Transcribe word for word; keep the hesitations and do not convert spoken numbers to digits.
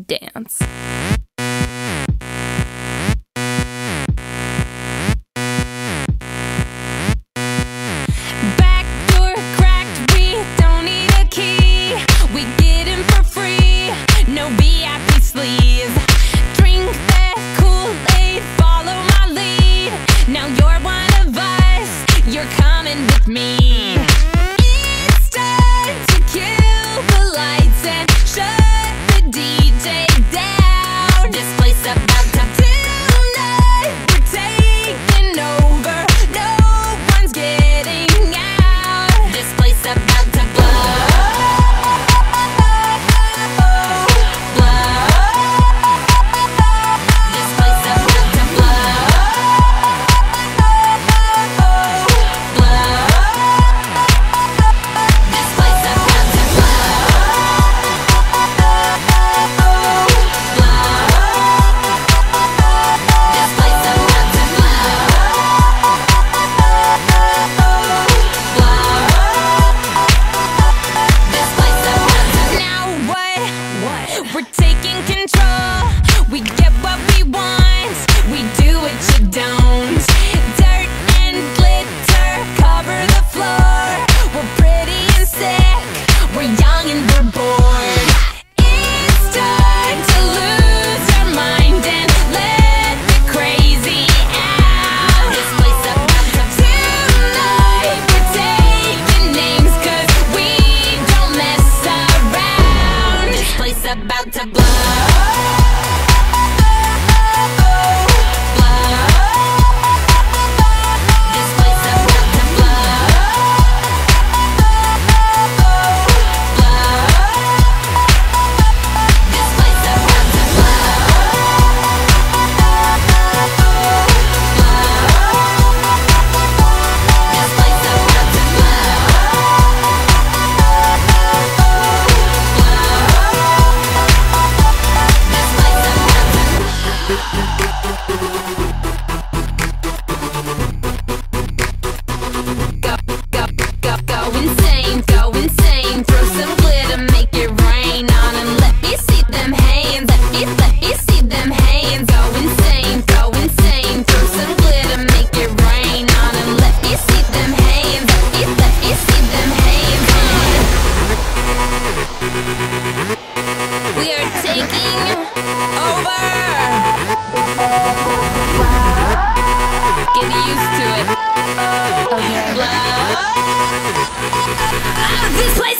dance. Back door cracked, we don't need a key. We get in for free, no V I P sleeves. Drink that Kool-Aid, follow my lead. Now you're one of us, you're coming with me. It's time to kill the lights and shut the D J down. This place about to tonight, we're taking over, no one's getting out. This place about to blow, blow. This place about to blow, blow. This place about to blow, blow. This place about to blow, blow. This place about to. Now what? What? We're taking control. We get what we want. We do what you don't. Dirt and glitter cover the floor. We're pretty and sick. We're young and we're bored. It's time to lose our mind and let the crazy out. This place about to tonight. We're taking names 'cause we don't mess around. This place about to blow, blow. This place about to blow, blow. This place about to blow, blow. This place about to blow, Go, go, go, go insane, go insane. Throw some glitter, make it rain on 'em. Let me see them hands, let me, let me see them hands. Go insane, go insane. Throw some glitter, make it rain on 'em. Let me see them hands, let me, let me see them hands. We are taking over. Get used to it. Okay. Blow. Ah, this place